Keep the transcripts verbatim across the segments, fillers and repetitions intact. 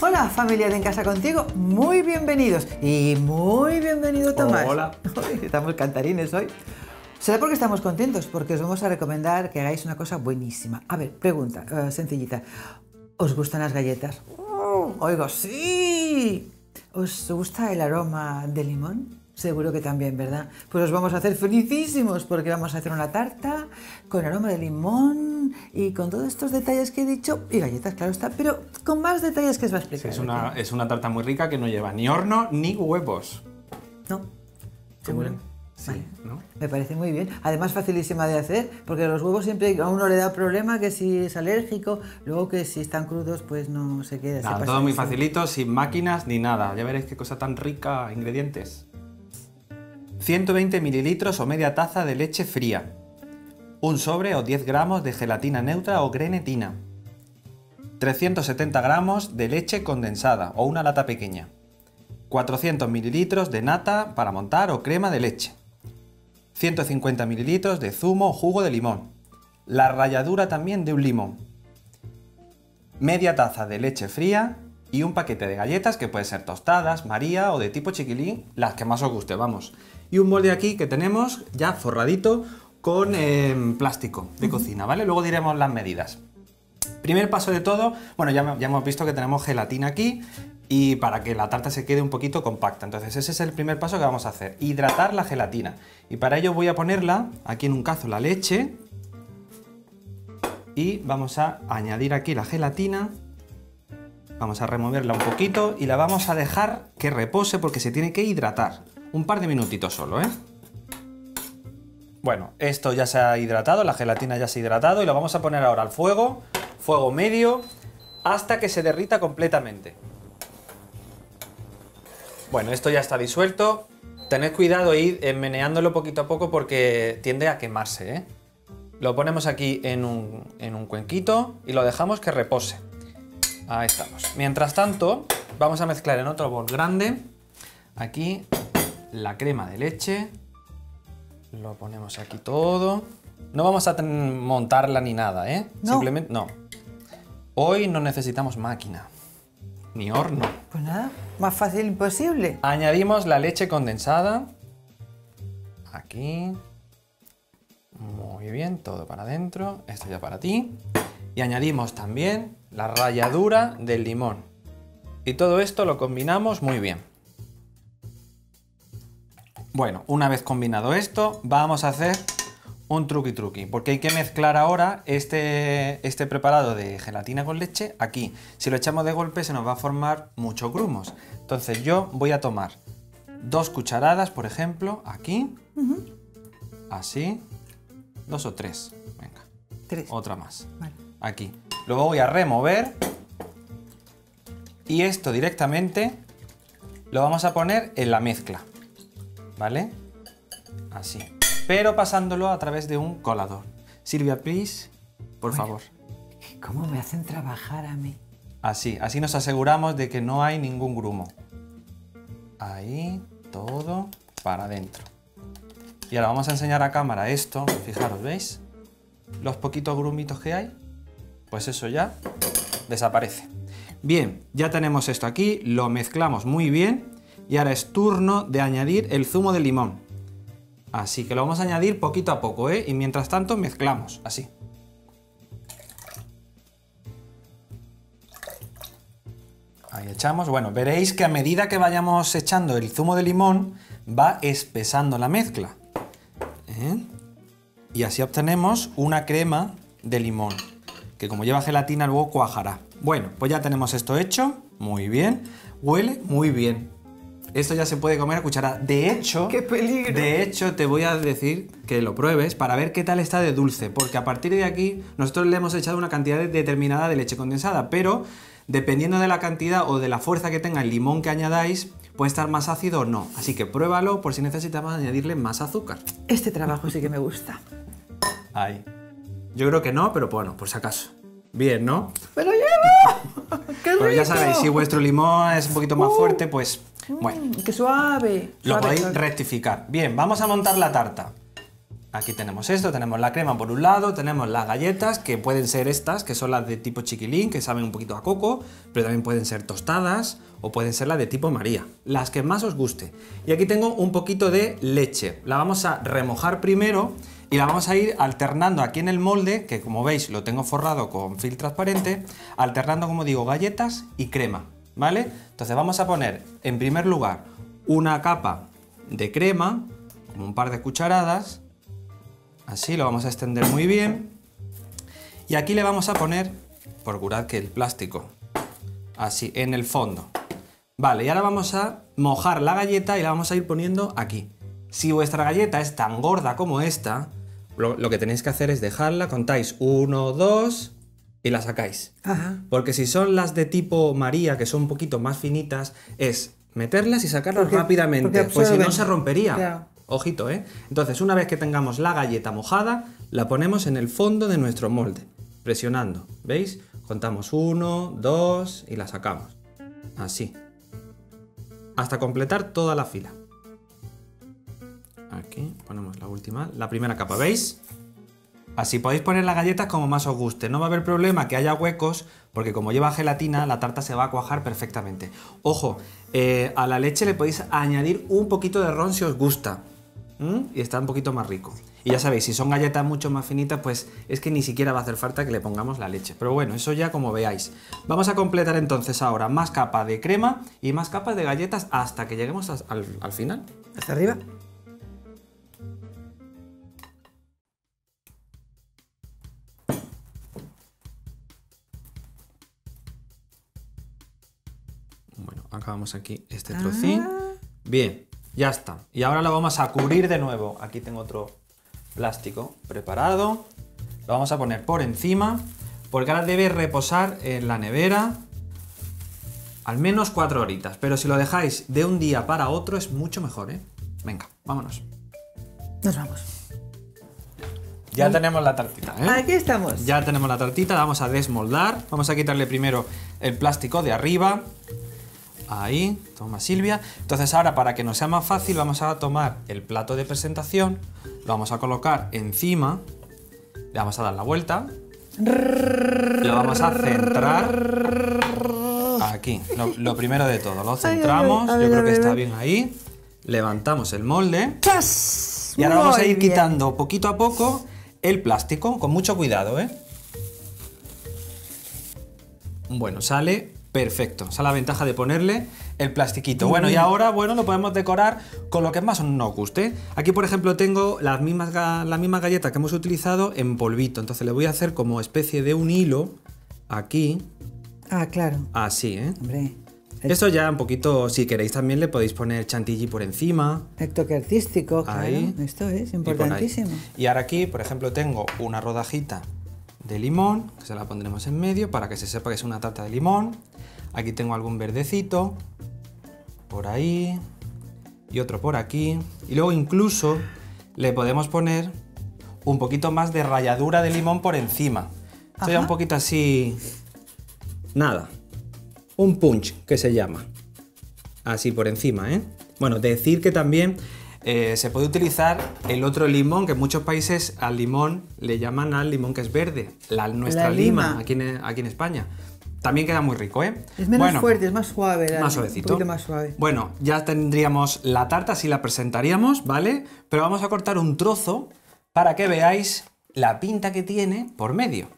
Hola familia de En Casa Contigo, muy bienvenidos y muy bienvenido Tomás. Hola. Estamos cantarines hoy. ¿Será porque estamos contentos? Porque os vamos a recomendar que hagáis una cosa buenísima. A ver, pregunta, uh, sencillita. ¿Os gustan las galletas? Oh, oigo, sí. ¿Os gusta el aroma de limón? Seguro que también, ¿verdad? Pues os vamos a hacer felicísimos porque vamos a hacer una tarta con aroma de limón y con todos estos detalles que he dicho y galletas, claro está, pero con más detalles que os va a explicar. Sí, es, una, es una tarta muy rica que no lleva ni horno ni huevos. No, seguro. Sí, vale. ¿no? Me parece muy bien. Además, facilísima de hacer, porque los huevos siempre a uno le da problema que si es alérgico, luego que si están crudos, pues no se queda. Nada, se todo muy eso. facilito, sin máquinas ni nada. Ya veréis qué cosa tan rica, ingredientes. ciento veinte mililitros o media taza de leche fría. Un sobre o diez gramos de gelatina neutra o grenetina. trescientos setenta gramos de leche condensada o una lata pequeña. cuatrocientos mililitros de nata para montar o crema de leche. ciento cincuenta mililitros de zumo o jugo de limón. La ralladura también de un limón. Media taza de leche fría y un paquete de galletas que puede ser tostadas, María o de tipo chiquilín, las que más os guste, vamos. Y un molde aquí que tenemos ya forradito con eh, plástico de cocina, ¿vale? Luego diremos las medidas. Primer paso de todo, bueno, ya, ya hemos visto que tenemos gelatina aquí y para que la tarta se quede un poquito compacta. Entonces ese es el primer paso que vamos a hacer, hidratar la gelatina. Y para ello voy a ponerla aquí en un cazo la leche y vamos a añadir aquí la gelatina. Vamos a removerla un poquito y la vamos a dejar que repose porque se tiene que hidratar. Un par de minutitos solo, ¿eh? Bueno, esto ya se ha hidratado, la gelatina ya se ha hidratado y lo vamos a poner ahora al fuego, fuego medio, hasta que se derrita completamente. Bueno, esto ya está disuelto. Tened cuidado e ir meneándolo poquito a poco porque tiende a quemarse, ¿eh? Lo ponemos aquí en un, en un cuenquito y lo dejamos que repose. Ahí estamos. Mientras tanto, vamos a mezclar en otro bol grande, aquí, la crema de leche. Lo ponemos aquí todo. No vamos a montarla ni nada, ¿eh? No. Simplemente, no. Hoy no necesitamos máquina, ni horno. Pues nada, más fácil imposible. Añadimos la leche condensada. Aquí. Muy bien, todo para adentro. Esto ya para ti. Y añadimos también la ralladura del limón. Y todo esto lo combinamos muy bien. Bueno, una vez combinado esto, vamos a hacer un truqui truqui, porque hay que mezclar ahora este, este preparado de gelatina con leche aquí. Si lo echamos de golpe se nos va a formar muchos grumos. Entonces yo voy a tomar dos cucharadas, por ejemplo, aquí, uh-huh. Así, dos o tres, venga, tres. Otra más, vale. Aquí. Luego voy a remover y esto directamente lo vamos a poner en la mezcla. ¿Vale? Así. Pero pasándolo a través de un colador. Silvia, please, por bueno, favor. ¿Cómo me hacen trabajar a mí? Así, así nos aseguramos de que no hay ningún grumo. Ahí, todo para adentro. Y ahora vamos a enseñar a cámara esto. Fijaros, ¿veis? Los poquitos grumitos que hay. Pues eso ya desaparece. Bien, ya tenemos esto aquí. Lo mezclamos muy bien. Y ahora es turno de añadir el zumo de limón. Así que lo vamos a añadir poquito a poco, ¿eh? Y mientras tanto mezclamos, así. Ahí echamos. Bueno, veréis que a medida que vayamos echando el zumo de limón, va espesando la mezcla. ¿Eh? Y así obtenemos una crema de limón, que como lleva gelatina luego cuajará. Bueno, pues ya tenemos esto hecho. Muy bien. Huele muy bien. Esto ya se puede comer a cucharada. De hecho, ¡qué peligro! De hecho, te voy a decir que lo pruebes para ver qué tal está de dulce, porque a partir de aquí nosotros le hemos echado una cantidad determinada de leche condensada, pero dependiendo de la cantidad o de la fuerza que tenga el limón que añadáis, puede estar más ácido o no. Así que pruébalo por si necesitamos añadirle más azúcar. Este trabajo sí que me gusta. Ahí. Yo creo que no, pero bueno, por si acaso. Bien, ¿no? ¡Pero llevo! ¡Qué rico! Pero ya sabéis, si vuestro limón es un poquito más uh. fuerte, pues... Bueno, mm, ¡qué suave! Lo suave, podéis suave. rectificar. Bien, vamos a montar la tarta. Aquí tenemos esto, tenemos la crema por un lado, tenemos las galletas, que pueden ser estas, que son las de tipo chiquilín, que saben un poquito a coco, pero también pueden ser tostadas o pueden ser las de tipo María, las que más os guste. Y aquí tengo un poquito de leche, la vamos a remojar primero y la vamos a ir alternando aquí en el molde, que como veis lo tengo forrado con film transparente, alternando, como digo, galletas y crema, ¿vale? Entonces vamos a poner en primer lugar una capa de crema, como un par de cucharadas. Así lo vamos a extender muy bien. Y aquí le vamos a poner, procurad que el plástico, así, en el fondo. Vale, y ahora vamos a mojar la galleta y la vamos a ir poniendo aquí. Si vuestra galleta es tan gorda como esta, lo, lo que tenéis que hacer es dejarla, contáis uno, dos y la sacáis. Ajá. Porque si son las de tipo María, que son un poquito más finitas, es meterlas y sacarlas Porque- rápidamente, porque pues si no absorben. se rompería. Claro. Ojito, ¿eh? Entonces, una vez que tengamos la galleta mojada, la ponemos en el fondo de nuestro molde, presionando, ¿veis? Contamos uno, dos y la sacamos. Así. Hasta completar toda la fila. Aquí ponemos la última, la primera capa, ¿veis? Así podéis poner las galletas como más os guste. No va a haber problema que haya huecos, porque como lleva gelatina, la tarta se va a cuajar perfectamente. Ojo, eh, a la leche le podéis añadir un poquito de ron si os gusta. ¿Mm? Y está un poquito más rico. Y ya sabéis, si son galletas mucho más finitas, pues es que ni siquiera va a hacer falta que le pongamos la leche. Pero bueno, eso ya como veáis. Vamos a completar entonces ahora más capa de crema y más capas de galletas hasta que lleguemos a- al, al final. Hasta arriba. Bueno, acabamos aquí este trocín. Bien, ya está. Y ahora lo vamos a cubrir de nuevo. Aquí tengo otro plástico preparado. Lo vamos a poner por encima, porque ahora debe reposar en la nevera al menos cuatro horitas. Pero si lo dejáis de un día para otro es mucho mejor, ¿eh? Venga, vámonos. Nos vamos. Ya tenemos la tartita, ¿eh? Aquí estamos. Ya tenemos la tartita, la vamos a desmoldar. Vamos a quitarle primero el plástico de arriba. Ahí, toma Silvia. Entonces ahora, para que nos sea más fácil, vamos a tomar el plato de presentación, lo vamos a colocar encima, le vamos a dar la vuelta, lo vamos a centrar aquí. Lo, lo primero de todo, lo centramos, Ay, ay, ay, yo creo que ay, está ay. bien ahí. Levantamos el molde ¡Chas! y ahora vamos a Muy ir bien. quitando poquito a poco el plástico, con mucho cuidado, ¿eh? Bueno, sale perfecto. Esa es la ventaja de ponerle el plastiquito. Bueno, y ahora, bueno, lo podemos decorar con lo que más nos guste. Aquí, por ejemplo, tengo las mismas, ga- la misma galleta que hemos utilizado en polvito. Entonces le voy a hacer como especie de un hilo aquí, Ah, claro. así, ¿eh? Hombre. El, Esto ya un poquito, si queréis también le podéis poner chantilly por encima. el toque artístico, claro. Ahí. Esto es y por ahí. importantísimo. Y ahora aquí, por ejemplo, tengo una rodajita de limón, que se la pondremos en medio para que se sepa que es una tarta de limón. Aquí tengo algún verdecito, por ahí, y otro por aquí. Y luego incluso le podemos poner un poquito más de ralladura de limón por encima. Esto ya Ajá. un poquito así... Nada. Un punch, que se llama. Así por encima, ¿eh? Bueno, decir que también eh, se puede utilizar el otro limón, que en muchos países al limón le llaman al limón que es verde. La, nuestra La lima, lima. aquí en, aquí en España. También queda muy rico, ¿eh? Es menos Bueno, fuerte, es más suave. la- más suavecito. Un poquito más suave. Bueno, ya tendríamos la tarta, así la presentaríamos, ¿vale? Pero vamos a cortar un trozo para que veáis la pinta que tiene por medio.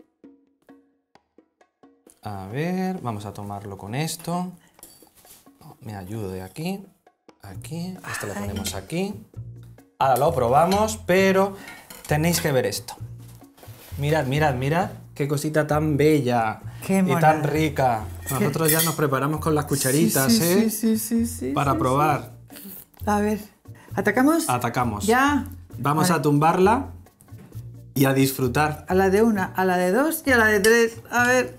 A ver, vamos a tomarlo con esto. Me ayudo de aquí, aquí, esto lo ponemos aquí. Ahora lo probamos, pero tenéis que ver esto. Mirad, mirad, mirad, qué cosita tan bella Qué y mona. tan rica. Nosotros ya nos preparamos con las cucharitas, Sí, sí, ¿eh? sí, sí, sí, Para sí, probar. sí. A ver. ¿Atacamos? Atacamos. Ya. Vamos Vale. a tumbarla y a disfrutar. A la de una, a la de dos y a la de tres. A ver.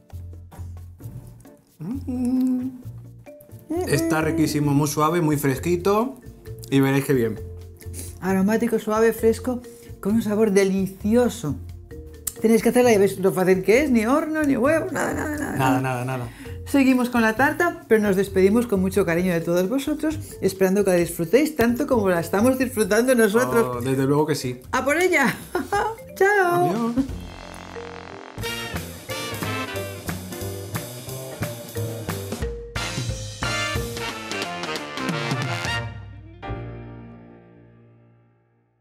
Está riquísimo, muy suave, muy fresquito y veréis qué bien. Aromático, suave, fresco, con un sabor delicioso. Tenéis que hacerla y veis lo fácil que es, ni horno, ni huevo, nada, nada, nada. Nada, nada, nada. Seguimos con la tarta, pero nos despedimos con mucho cariño de todos vosotros, esperando que la disfrutéis tanto como la estamos disfrutando nosotros. Oh, desde luego que sí. ¡A por ella! ¡Chao! Adiós.